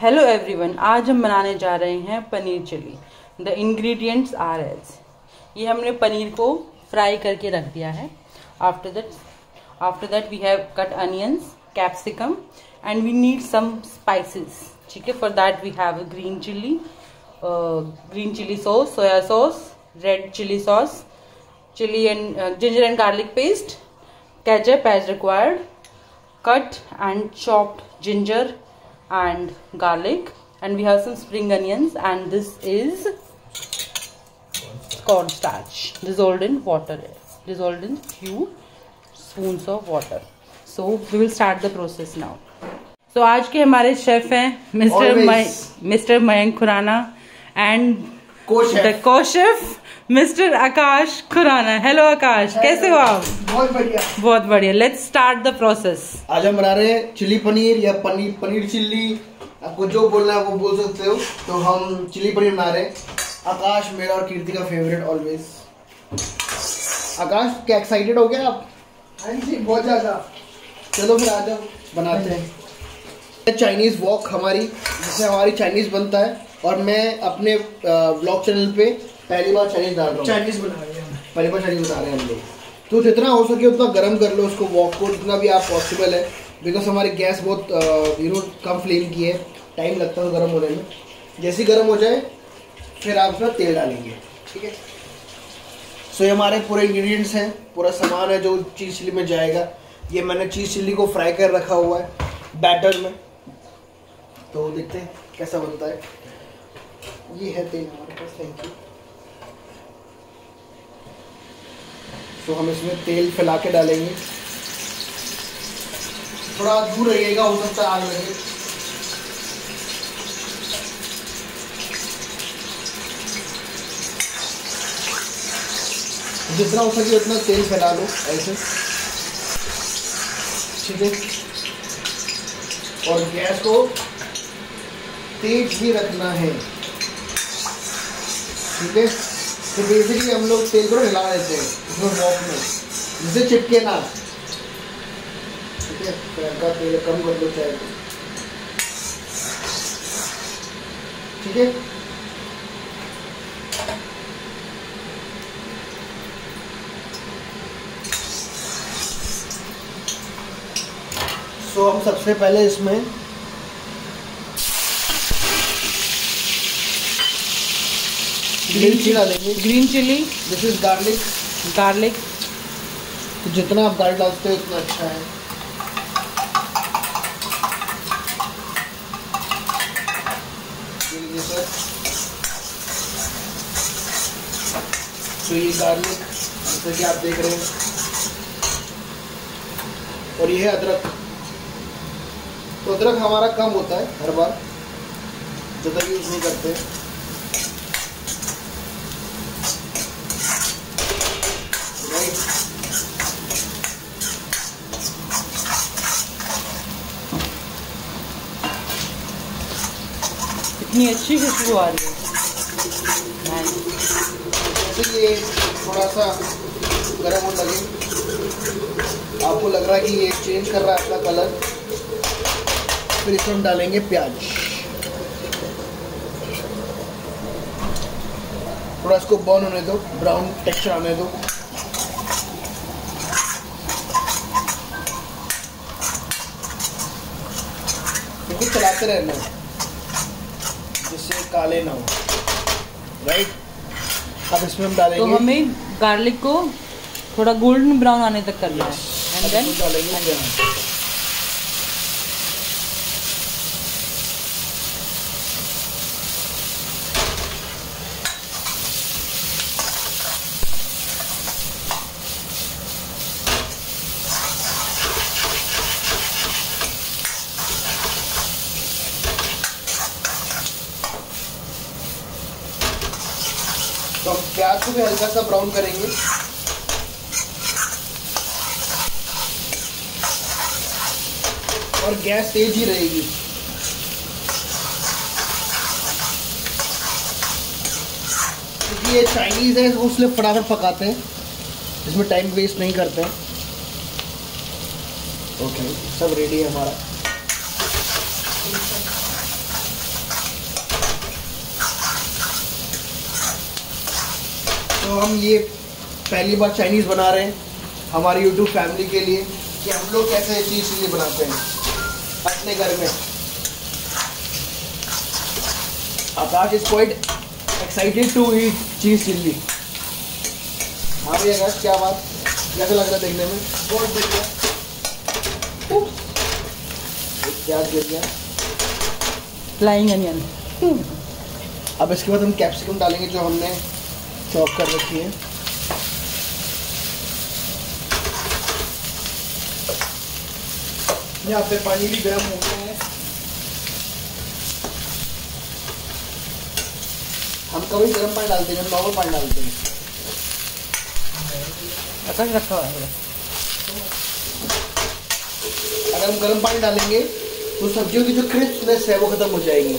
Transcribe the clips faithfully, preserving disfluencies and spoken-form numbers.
Hello everyone, आज हम बनाने जा रहे हैं paneer chilli. The ingredients are as, ये हमने पनीर को फ्राई करके रख दिया है। After that after that we have cut onions, capsicum and we need some spices. ठीक है, for that we have green chilli, green chilli sauce, soya sauce, red chilli sauce, chilli and ginger and garlic paste, ketchup as required, cut and chopped ginger and garlic, and we have some spring onions, and this is cornstarch dissolved in water, dissolved in few spoons of water. So we will start the process now. So आज के हमारे chef हैं mister mister Mayank Khurana and the co-chef mister Akash Khurana. Hello Akash, कैसे हो आप? बहुत बढ़िया, बहुत बढ़िया। Let's start the process. आज हम बना रहे हैं चिली पनीर या पनीर पनीर चिल्ली, आपको जो बोलना है वो बोल सकते हो। तो हम चिली पनीर बना रहे हैं। आकाश मेरा और कीर्ति का फेवरेट ऑलवेज। आकाश क्या एक्साइटेड हो गया आप? हाँ जी, बहुत ज्यादा। चलो फिर आज हम बनाते हैं चाइनीज वॉक हमारी, जिससे हमारी चाइनीज बनता है। और मैं अपने ब्लॉग चैनल पे पहली बार चाइनीज डाल रहा हूँ। चाइनीज बना रहे हैं, पहली बार चाइनीज बता रहे हैं हम लोग। तो जितना हो सके उतना गर्म कर लो उसको, वॉक को जितना भी आप पॉसिबल है, बिकॉज हमारी गैस बहुत यू नो कम फ्लेम की है, टाइम लगता है गर्म होने में। जैसे गर्म हो जाए फिर आप उसमें तेल डालेंगे। ठीक है, सो ये हमारे पूरे इंग्रेडिएंट्स हैं, पूरा सामान है जो चीज़ चिली में जाएगा। ये मैंने चीज़ चिली को फ्राई कर रखा हुआ है बैटर में, तो देखते हैं कैसा बनता है। ये है तेल हमारे पास, थैंक यू। तो हम इसमें तेल फैला के डालेंगे, थोड़ा दूर रहिएगा, हो सकता है आग लगे। जितना हो सके उतना तेल फैला लो ऐसे, ठीक है। और गैस को तेज भी रखना है, ठीक है। तो बेसिकली हम लोग तेल को हिला देते हैं इसमें वॉक में, जिससे चिपके ना। ठीक है, फिर हल्का तेल कम कर दो चाहे तो, ठीक है। सो हम सबसे पहले इसमें ग्रीन चिली डालेंगे। Green chilli, this is garlic. Garlic तो जितना आप गार्लिक डालते हो उतना अच्छा है। तो ये गार्लिक जैसे कि आप देख रहे हैं, और ये है अदरक। तो अदरक हमारा कम होता है हर बार, ज़्यादा यूज नहीं करते। इतनी अच्छी खुशबू आ रही है। जैसे ये थोड़ा सा गर्म होने लगे, आपको लग रहा है कि ये चेंज कर रहा है अपना कलर, फिर इसमें हम डालेंगे प्याज। थोड़ा इसको बर्न होने दो, ब्राउन टेक्सचर आने दो। क्योंकि चलाते रहना है जिससे काले ना हो, राइट। अब इसमें हम डालेंगे, तो हमें गार्लिक को थोड़ा गोल्डन ब्राउन आने तक करना है, एंड देन डालेंगे। तो हम प्याज को भी हल्का सा ब्राउन करेंगे। और गैस तेज ही रहेगी, क्योंकि ये चाइनीज है तो इसलिए फटाफट पकाते हैं, इसमें टाइम वेस्ट नहीं करते हैं। ओके, सब रेडी है हमारा। तो हम ये पहली बार चाइनीज़ बना रहे हैं हमारी यूट्यूब फैमिली के लिए कि हम लोग कैसे चीज़ चिल्ली बनाते हैं अपने घर में। Akash is quite excited to eat cheese chilli. हाँ भैया आकाश, क्या बात, कैसा लग रहा है देखने में? बहुत बढ़िया। प्याज गिर गया, फ्लाइंग अनियन। अब इसके बाद हम कैप्सिकम डालेंगे जो हमने चॉप कर रखी है। यहाँ पे पानी भी गर्म हो गया है। हम कभी गर्म पानी डालते हैं, नॉर्मल पानी डालते हैं। अगर रखा हुआ है, अगर हम गर्म पानी डालेंगे तो सब्जियों की जो क्रिस्पनेस है वो खत्म हो जाएगी।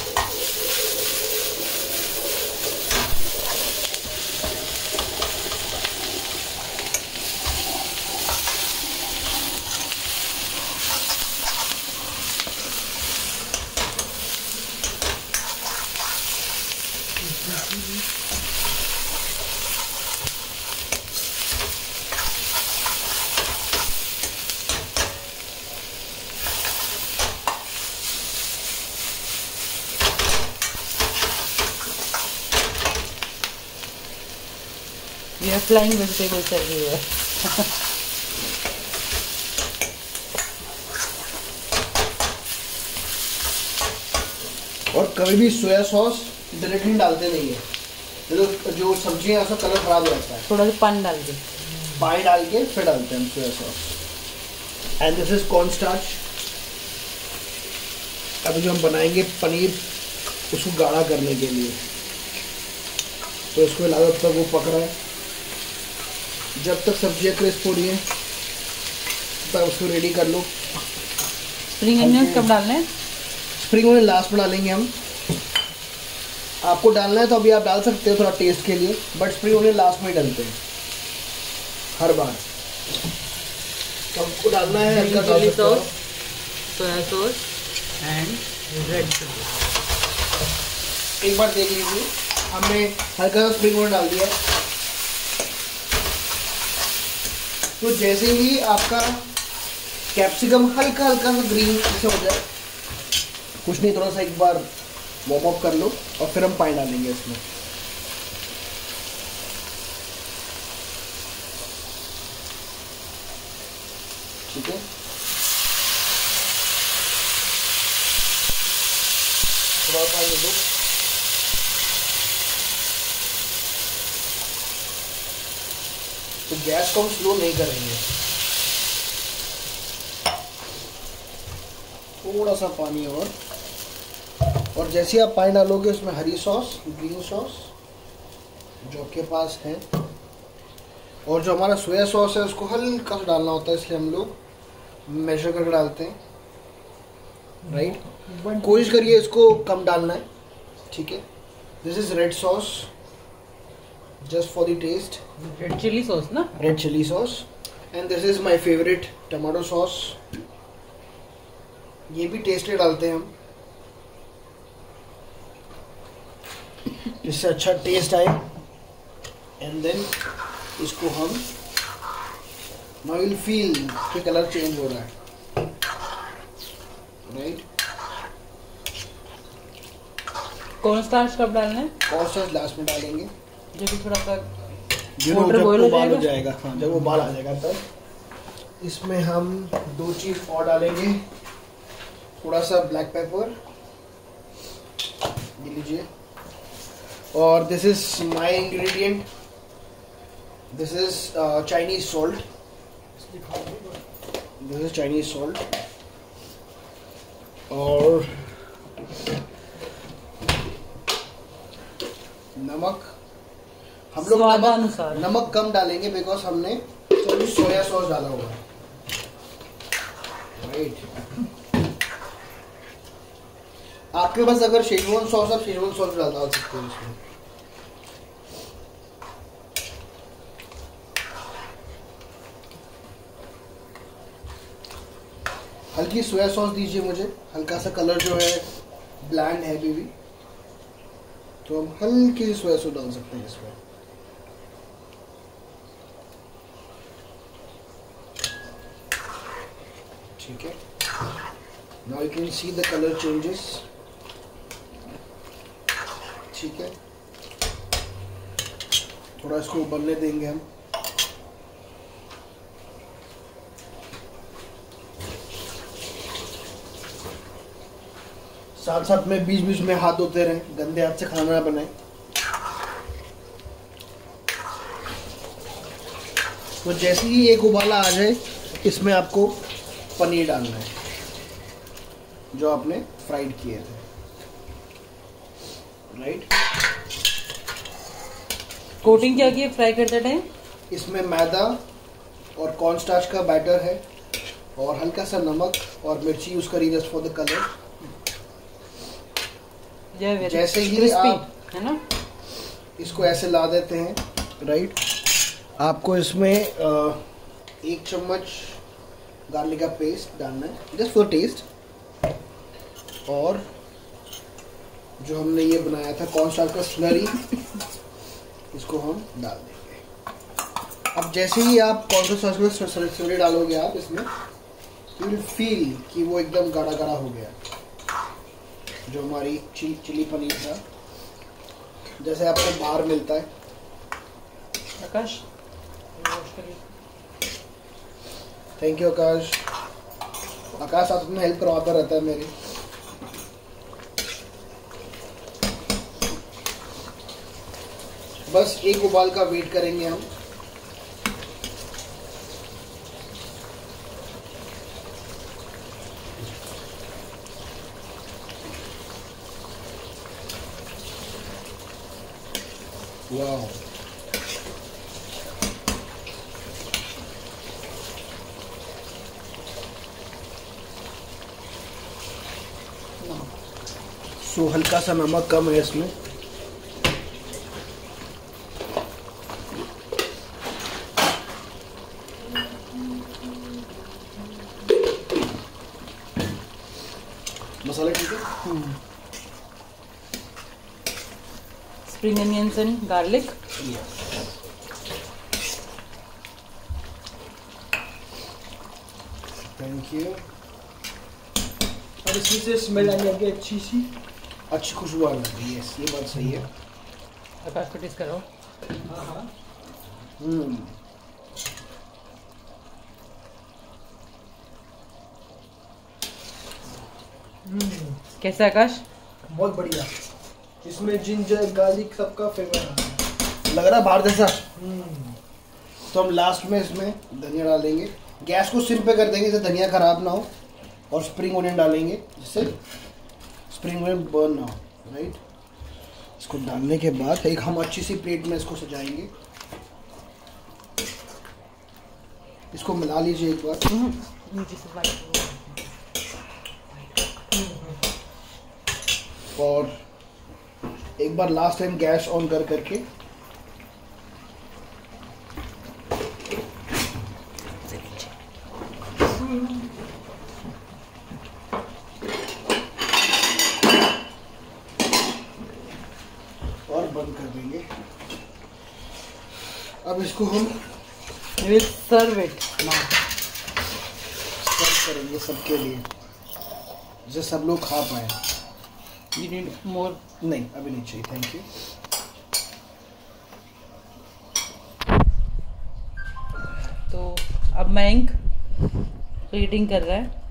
ये फ्लाइंग वेजिटेबल्स एवरीवेयर। और कभी भी सोया सॉस डायरेक्टली डालते नहीं है, जो जो सब्जियां उसका कलर खराब हो जाता है। थोड़ा सा पानी डाल के पानी डाल के फिर डालते हैं soya sauce. And this is corn starch. अभी जो हम बनाएंगे पनीर उसको गाढ़ा करने के लिए, तो इसको लागत तक वो पक रहा है। जब तक सब्जियां क्रिस्प हो रही हैं तब उसको रेडी कर लो। स्प्रिंग अनियन कब डालने हैं? स्प्रिंग अनियन लास्ट में डालेंगे हम। आपको डालना है तो अभी आप डाल सकते हो थोड़ा टेस्ट के लिए, बट स्प्रिंग अनियन लास्ट में ही डालते हैं हर बार। तो हमको डालना है हल्का chilli sauce, soya sauce and red chilli. एक बार देख लीजिए, हमने हल्का सा स्प्रिंग अनियन डाल दिया है। तो जैसे ही आपका कैप्सिकम हल्का हल्का सा ग्रीन जैसे हो जाए, कुछ नहीं, थोड़ा सा एक बार वार्म अप कर लो और फिर हम पानी डालेंगे इसमें। ठीक है, थोड़ा पानी दो। तो गैस को हम स्लो नहीं करेंगे, थोड़ा सा पानी और और जैसे आप पानी डालोगे उसमें हरी सॉस, ग्रीन सॉस जो आपके पास है, और जो हमारा सोया सॉस है उसको हल्का सा डालना होता है, इसलिए हम लोग मेजर करके डालते हैं। राइट, कोशिश करिए इसको कम डालना है। ठीक है, this is red sauce just for the taste, red chilli sauce ना, red chili sauce, and this is my favorite tomato sauce। ये भी टेस्टी डालते हैं हम, इससे अच्छा टेस्ट आए। एंड देन इसको हम now you'll feel कि कलर चेंज हो रहा है। राइट, कॉर्न स्टार्च कब डालना है? कॉर्न स्टार्च लास्ट में डालेंगे, जब भी थोड़ा सा जब वाटर वो बॉईल हो उबाल हो जाएगा। जाएगा। हाँ, जब वो उबाल आ जाएगा तब इसमें हम दो चीज और डालेंगे, थोड़ा सा ब्लैक पेपर ले लीजिए, और this is my ingredient, this is Chinese salt, this is Chinese salt, और नमक। हम लोग स्वादानुसार नमक, नमक कम डालेंगे बिकॉज हमने सोया सॉस डाला हुआ है। राइट, आपके पास अगर शेजवान सॉस, आप शेजवान सॉस डाल डाल सकते हो इसमें। हल्की सोया सॉस दीजिए मुझे, हल्का सा कलर जो है ब्लैंड है बेबी, तो हम हल्की सी सोया सॉस डाल सकते हैं इसमें। ठीक है, now you can see the colour changes. ठीक है, थोड़ा इसको उबलने देंगे हम। साथ साथ में बीच बीच में हाथ धोते रहें, गंदे हाथ से खाना ना बनाए। तो जैसे ही एक उबाला आ जाए, इसमें आपको पनीर डालना है जो आपने फ्राइड किए थे, राइट। कोटिंग क्या की है फ्राई करते टाइम? इसमें मैदा और कॉर्नस्टार्च का बैटर है और हल्का सा नमक और मिर्ची यूज करिए जस्ट फॉर द कलर। जैसे ही आप है ना इसको ऐसे ला देते हैं, राइट, आपको इसमें एक चम्मच गार्लिक का पेस्ट डालना है जस्ट फॉर टेस्ट, और जो हमने ये बनाया था कॉर्नस्टार्च का स्लरी इसको हम डाल देंगे। अब जैसे ही आप कॉर्नस्टार्च का स्लरी डालोगे आप इसमें, यू विल फील कि वो एकदम गाढ़ा गाढ़ा हो गया, जो हमारी चिली चिली पनीर था जैसे आपको बाहर मिलता है। आकाश, थैंक यू आकाश। आकाश साथ में हेल्प करवाता रहता है मेरी। बस एक उबाल का वेट करेंगे हम। वाह, सो हल्का सा नमक कम है इसमें। मसाला ठीक है। Spring onions and garlic. Thank you. और इसी से स्मेल आने लगी अच्छी सी, अच्छी खुशबू आने लगी। यस, ये बात सही है। आकाश को टेस्ट करो। हाँ हाँ हम्म कैसा आकाश? बहुत बढ़िया। इसमें जिंजर गार्लिक सबका फ्लेवर है, लग रहा है बाहर जैसा। तो हम लास्ट में इसमें धनिया डालेंगे। गैस को सिम पे कर देंगे जिससे धनिया खराब ना हो, और स्प्रिंग ओनियन डालेंगे जिससे स्प्रिंग ओनियन बर्न ना हो, राइट। इसको डालने के बाद एक हम अच्छी सी प्लेट में इसको सजाएंगे। इसको मिला लीजिए एक बार, और एक बार लास्ट टाइम गैस ऑन कर करके और बंद कर देंगे। अब इसको हम will serve it now. Serve करेंगे सबके लिए, जिससे सब लोग खा पाए। You need more? नहीं, अभी नहीं चाहिए, थैंक यू। तो अब मयंक रीडिंग कर रहा है।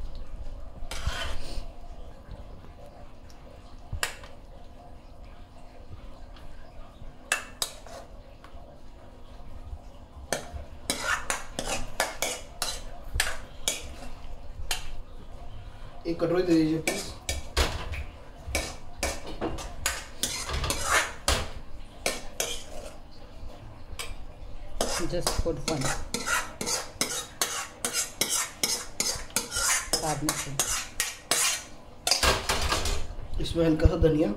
एक कटोरी दे दीजिए प्लीज। Just for fun. इसमें हल्का सा धनिया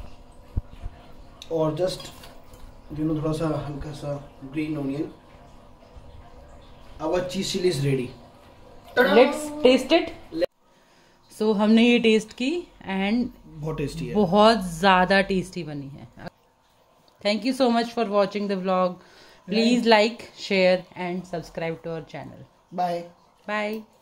और जस्ट यू नो थोड़ा सा हल्का सा green onion. Our cheese chilli is ready. Let's taste it. So हमने ये टेस्ट की एंड बहुत टेस्टी है, बहुत ज़्यादा टेस्टी बनी है। Thank you so much for watching the vlog. Please like, share and subscribe to our channel. Bye Bye.